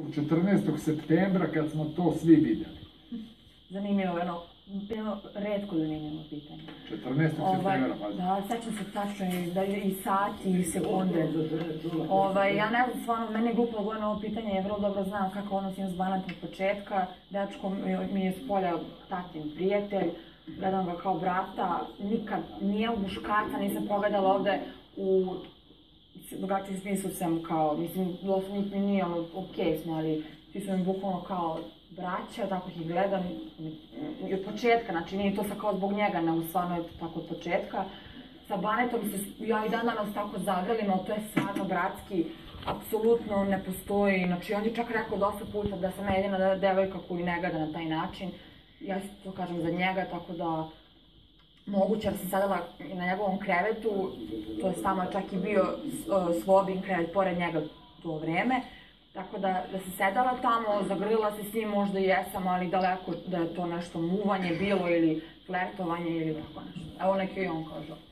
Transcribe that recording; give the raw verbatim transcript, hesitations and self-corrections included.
četrnaestog septembra kad smo to svi vidjeli. Zanimljivo, jedno, jedno redko zanimljivo pitanje. četrnaestog septembra, pazi. Da, sećam se tačno i sati i sekunde. Ja ne znam, stvarno, meni je glupo odgovoriti na ovo pitanje, ja vrlo dobro znam kako odnosim s Banatom od početka. Dečko mi je s polja tatin prijatelj, gledam ga kao brata, nikad nije u muškarca, nisam pogledala ovde u drugačiji smislu sam kao, mislim, doslovno mi nije ono, okej smo, ali svi su mi bukvalno kao braća, tako ih gledam i od početka, znači nije to sad kao zbog njega, nego stvarno je tako od početka. Sa Banetom se, ja i dan danas tako zagrelim, ali to je stvarno bratski, apsolutno ne postoji, znači on je čak rekao dosta puta da sam jedina devojka koju ne gleda na taj način. Ja to kažem za njega, tako da moguće da sam sedela na njegovom krevetu, to je samo čak i bio Slobin krevet pored njega to vreme, tako da se sedela tamo, zagrlila se s njim, možda i jesam, ali daleko da je to nešto muvanje bilo ili flertovanje ili tako nešto. Evo neki i on kaže.